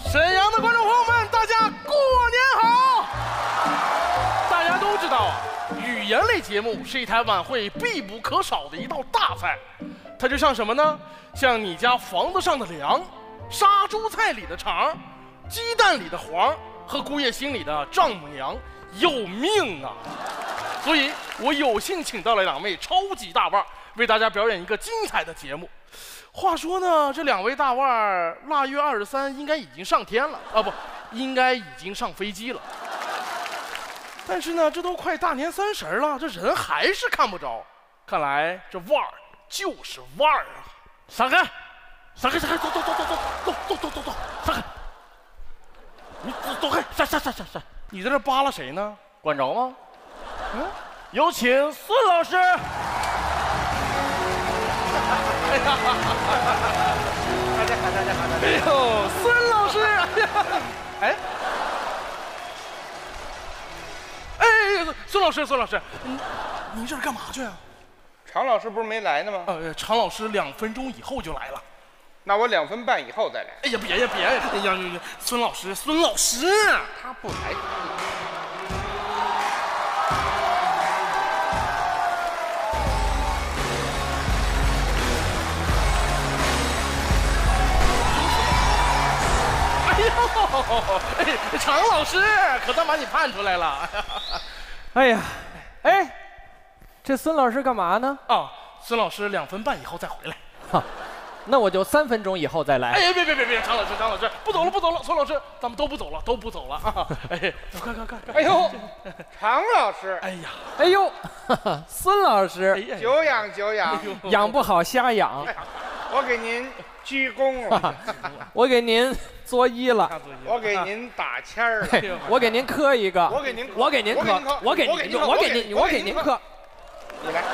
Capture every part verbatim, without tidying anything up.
沈阳的观众朋友们，大家过年好！大家都知道啊，语言类节目是一台晚会必不可少的一道大菜，它就像什么呢？像你家房子上的梁、杀猪菜里的肠、鸡蛋里的黄和姑爷心里的丈母娘，有命啊！所以我有幸请到了两位超级大腕，为大家表演一个精彩的节目。话说呢，这两位大腕儿腊月二十三应该已经上天了啊，不，应该已经上飞机了。但是呢，这都快大年三十了，这人还是看不着。看来这腕儿就是腕儿啊！闪开，闪开，闪开，走走走走走走走走走走，闪开！你走走开，闪闪闪闪闪！你在这扒拉谁呢？ 管着吗？ 嗯， 有请孙老师。 哎呀， 大家好，大家好，大家好。 哎呦，孙老师，哎，哎，孙老师，孙老师，您您这是干嘛去啊？ 常老师不是没来呢吗？ 呃，常老师两分钟以后就来了。 那我两分半以后再来。 哎呀，别呀，别呀！哎呀，孙老师，孙老师， 他不来。 哎呦，哎，常老师可算把你盼出来了。 哎呀，哎，这孙老师干嘛呢？ 哦，孙老师两分半以后再回来。 哈，那我就三分钟以后再来。 哎呀，别别别别，常老师，常老师，不走了不走了，孙老师，咱们都不走了，都不走了啊！哎，快快快快！ 哎呦，常老师， 哎呀， 哎呦，哈哈，孙老师， 哎呀， 久仰久仰， 养不好瞎养， 我给您鞠躬了， 我给您作揖了， 我给您打签儿了， 嘿我给您磕一个， 我给您， 我给您磕，我给您，我给您，我给您磕。 你来，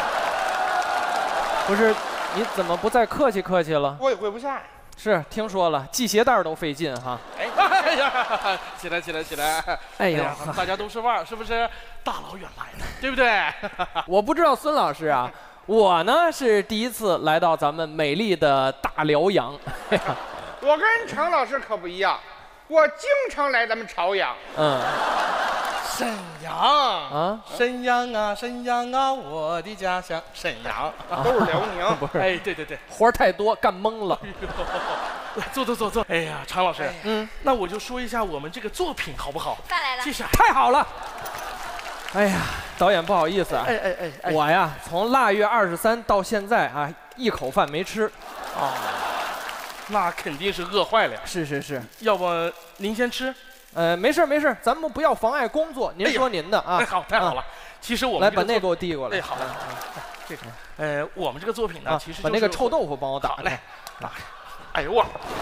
不是，你怎么不再客气客气了？ 我也会不下。 是，听说了，系鞋带都费劲哈。 哎呀，起来起来起来！ 哎呦， 大家都是腕儿，是不是？大老远来的，对不对？ 我不知道孙老师啊，我呢是第一次来到咱们美丽的大辽阳。 我跟常老师可不一样，我经常来咱们朝阳。 嗯， 沈阳啊， 沈阳啊，沈阳啊，我的家乡沈阳， 都是辽宁。 不是， 哎，对对对， 活儿太多，干懵了。 来坐坐坐坐。哎呀，常老师， 嗯， 那我就说一下我们这个作品好不好？ 饭来了。 接下来， 太好了。哎呀，导演不好意思啊， 哎哎哎哎， 我呀从腊月二十三到现在啊，一口饭没吃。 哦，那肯定是饿坏了呀。 是是是， 要不您先吃？ 呃，没事没事，咱们不要妨碍工作。您说您的啊。 哎，好，太好了。其实我们来把那给我递过来。 哎，好的，这个，呃，我们这个作品呢，其实把那个臭豆腐帮我打好嘞，打开。哎呦我，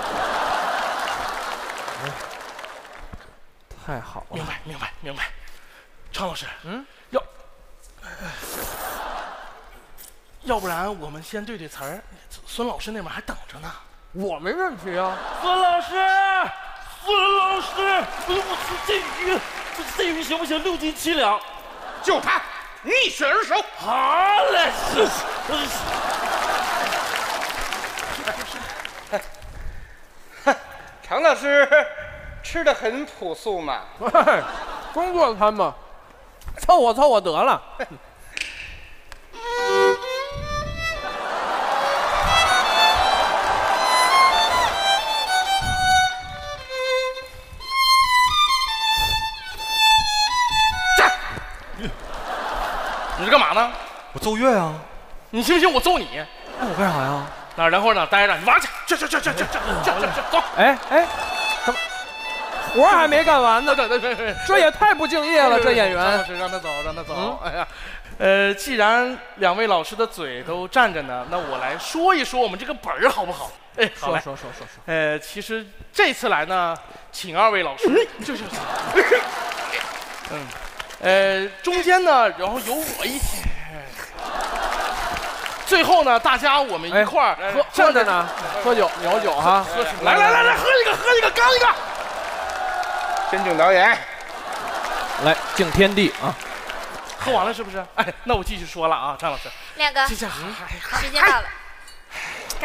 太好了。 明白明白明白。常老师， 嗯， 要，要不然我们先对对词儿，孙老师那边还等着呢。 我没问题啊。 孙老师，孙老师，我这鱼，这鱼行不行？六斤七两。 就他，逆水而熟。 好嘞，是。 常老师吃的很朴素嘛。 工作餐嘛，凑合凑合得了。 你是干嘛呢？ 我奏乐呀。 你信不信我揍你？ 那我干啥呀？ 那然后呢？待着，你玩去，去去去去去去去去走。 哎哎，怎么活还没干完呢？ 对对对对， 这也太不敬业了，这演张老员。 师让他走，让他走。哎呀，呃，既然两位老师的嘴都站着呢，那我来说一说我们这个本儿好不好？哎，好嘞。 说说说说说。 呃，其实这次来呢，请二位老师，就是，嗯，呃，中间呢，然后有我一起。最后呢，大家我们一块儿喝喝着呢，喝酒有酒哈。 来来来来，喝一个，喝一个，干一个。 真正导演， 来敬天地啊！ 喝完了是不是？哎，那我继续说了啊，张老师。 亮哥， 接下来时间到了，该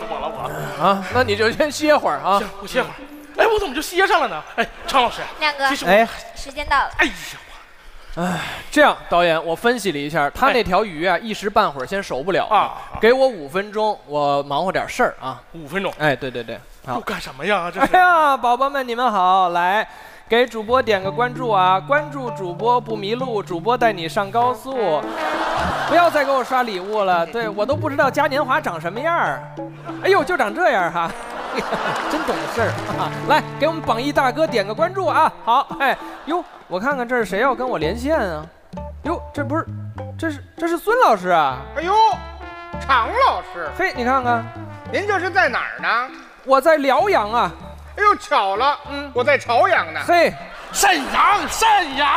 我了我。 啊，那你就先歇会儿啊。 行，我歇会儿。哎，我怎么就歇上了呢？哎，常老师， 亮哥， 其实哎， 时间到了。 哎呀， 哎，这样，导演，我分析了一下，他那条鱼啊，一时半会儿先守不了啊， 给我五分钟，我忙活点事儿啊。 五分钟。 哎，对对对，好。 又干什么呀？这是。 哎呀，宝宝们，你们好，来。给主播点个关注啊！关注主播不迷路，主播带你上高速。不要再给我刷礼物了，对我都不知道嘉年华长什么样儿。哎呦，就长这样哈，真懂事儿啊！来，给我们榜一大哥点个关注啊！好，哎哟，我看看这是谁要跟我连线啊？哟，这不是，这是这是孙老师啊！ 哎呦，常老师， 嘿，你看看， 您这是在哪儿呢？ 我在辽阳啊。 哎呦，巧了，嗯，我在朝阳呢。 嘿， 沈阳，沈阳。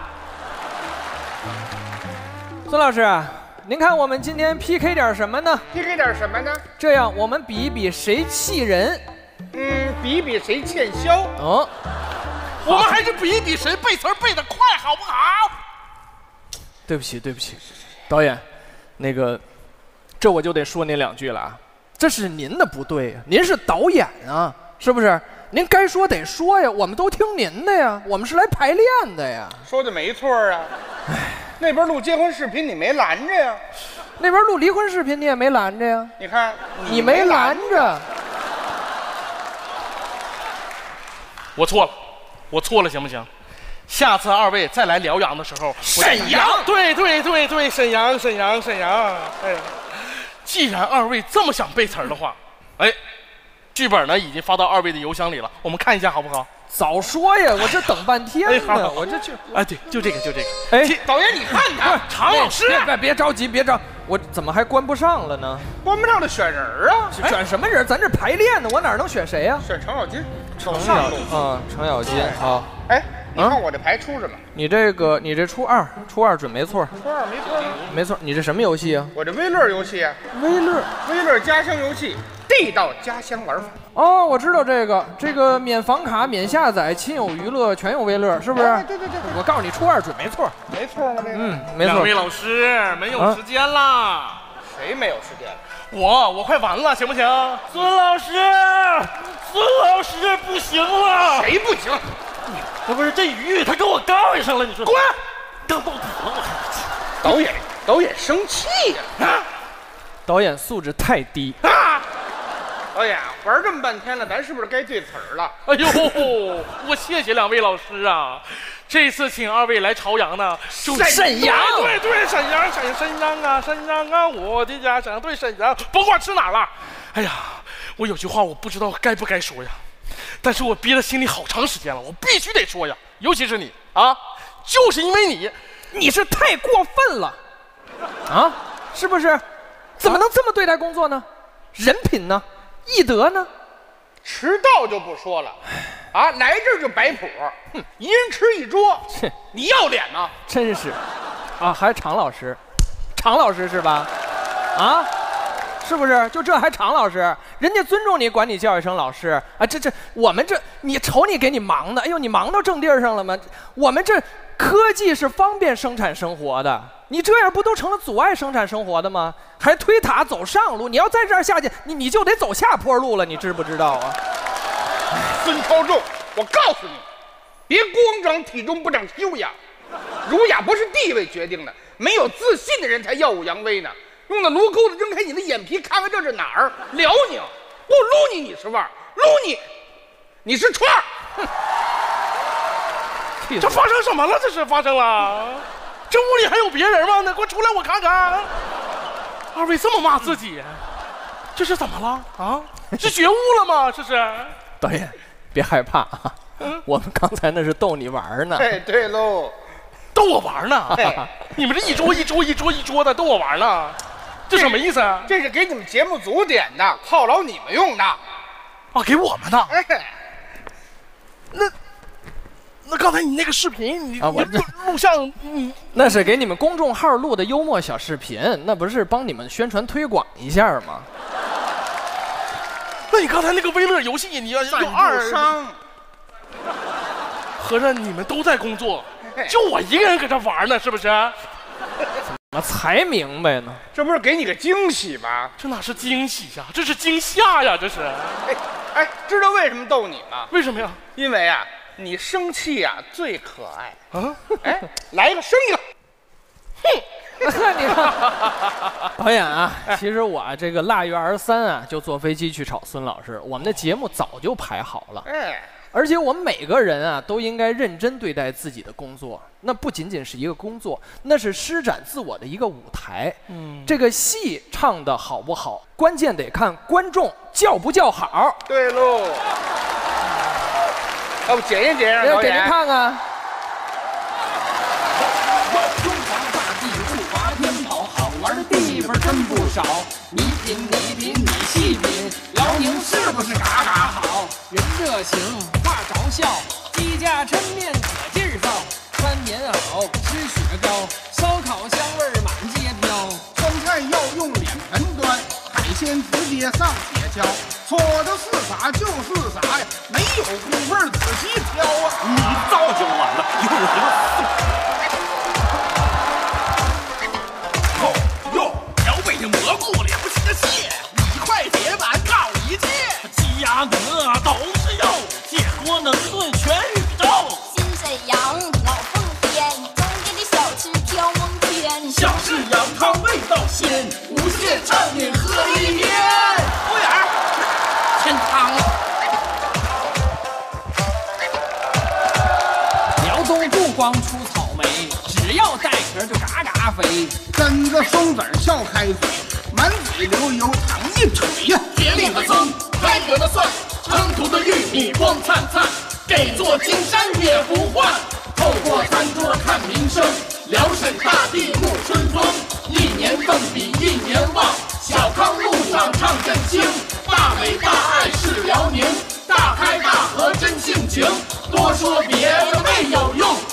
孙老师，您看我们今天 P K 点什么呢 ？P K 点什么呢？ 这样，我们比一比谁气人。 嗯，比一比谁欠削。 哦， 我们还是比一比谁背词儿背得快，好不好？ 对不起，对不起，导演，那个，这我就得说您两句了啊。这是您的不对呀，您是导演啊。是不是？您该说得说呀，我们都听您的呀，我们是来排练的呀。 说的没错啊。那边录结婚视频你没拦着呀？ 那边录离婚视频你也没拦着呀？ 你看， 你, 你没拦着。 我错了，我错了，行不行？下次二位再来辽阳的时候， 沈阳， 对对对对，沈阳沈阳沈阳。哎，既然二位这么想背词儿的话，哎。剧本呢已经发到二位的邮箱里了，我们看一下好不好？ 早说呀，我这等半天呢，哎、我这就哎对，就这个就这个。 哎， 导演你看看， 常老师， 别别别着急，别着，我怎么还关不上了呢？ 关不上的选人啊， 选什么人？咱这排练呢，我哪能选谁呀？ 选程咬金， 程咬金啊，程咬金好。 哎，你看我这牌出什么？ 你这个你这初二，初二准没错。 初二没错， 没错。你这什么游戏啊？ 我这微乐游戏啊。 微乐， 微乐家乡游戏。第地道家乡玩法。 哦，我知道这个，这个免房卡、免下载，亲友娱乐，全有微乐，是不是？ 哎、对对对对， 我告诉你，初二准没错， 没错吗？这个， 嗯，没错。 两位老师没有时间啦， 谁没有时间？ 我我快完了，行不行？ 孙老师，孙老师不行了。 谁不行？ 这不是这鱼，他跟我杠上了，你说滚！ 杠到底了，我看。 导演，导演生气呀、啊！ 导演素质太低啊！导演玩这么半天了，咱是不是该对词儿了？ 哎呦，我谢谢两位老师啊！这次请二位来朝阳呢，就沈阳， 对对，沈阳，沈沈阳啊，沈阳啊，我的家乡对沈阳，甭管吃哪了。哎呀，我有句话我不知道该不该说呀，但是我憋在心里好长时间了，我必须得说呀，尤其是你啊，就是因为你， 你是太过分了，啊，是不是？怎么能这么对待工作呢？人品呢？艺德呢？ 迟到就不说了，啊，来这儿就摆谱，哼，一人吃一桌，你要脸吗？ 真是，啊，还常老师，常老师是吧？啊，是不是？就这还常老师？人家尊重你，管你叫一声老师啊！这这，我们这你瞅你给你忙的，哎呦，你忙到正地儿上了吗？我们这科技是方便生产生活的，你这样不都成了阻碍生产生活的吗？还推塔走上路，你要在这儿下去，你你就得走下坡路了，你知不知道啊？ 孙超重，我告诉你，别光长体重不长修养，儒雅不是地位决定的，没有自信的人才耀武扬威呢。用那炉钩子扔开你的眼皮，看看这是哪儿？辽宁，不撸你你是腕儿，撸你你是串儿。 这发生什么了？这是发生了？这屋里还有别人吗？那给我出来，我看看。二位这么骂自己，这是怎么了啊？是觉悟了吗？这是。 导演，别害怕啊，嗯、我们刚才那是逗你玩呢。 哎，对喽， 逗我玩呢？你们这一桌一桌一桌一桌的逗我玩呢？这什么意思啊？ 这是给你们节目组点的，犒劳你们用的。 啊，给我们的。 哎， 那那刚才你那个视频，你啊，我录录像，你那是给你们公众号录的幽默小视频，那不是帮你们宣传推广一下吗？ 那你刚才那个微乐游戏，你要用二商， 合着你们都在工作，就我一个人搁这玩呢，是不是？ 怎么才明白呢？ 这不是给你个惊喜吗？ 这哪是惊喜呀，这是惊吓呀，这是。 哎哎，知道为什么逗你吗？ 为什么呀？ 因为啊，你生气呀、啊、最可爱。 啊， 哎，来一个，生一个。 哼。你看，导演啊，其实我这个腊月二十三啊，就坐飞机去找孙老师。我们的节目早就排好了， 哎， 而且我们每个人啊，都应该认真对待自己的工作。那不仅仅是一个工作，那是施展自我的一个舞台。嗯，这个戏唱得好不好，关键得看观众叫不叫好。 对喽，要不检验检验，导演， 给您看看。 玩的地方真不少，你品你品你细品，辽宁是不是嘎嘎好？人热情话着笑，鸡架抻面可劲儿造，穿棉袄吃雪糕，烧烤香味儿满街飘。 川菜要用脸盆端，海鲜直接上铁锹，说的是啥就是啥呀，没有工夫仔细挑啊！ 你造就完了，有什么？ 蘑菇了不起的蟹，一块铁板套一切， 鸡鸭鹅都是肉，铁锅能炖全宇宙。 新沈阳老凤天，中间的小吃挑蒙天， 小式羊汤味道鲜，无限畅饮喝一天。 服务员，添汤了。 辽东不光出草莓，只要带壳就嘎嘎肥。 跟着松子笑开嘴，满嘴流油淌一腿呀！ 铁岭的葱，开河的蒜，成都的玉米光灿灿，给座金山也不换。透过餐桌看民生，辽沈大地沐春风，一年更比一年旺。小康路上唱振兴，大美大爱是辽宁，大开大合真性情。多说别的没有用。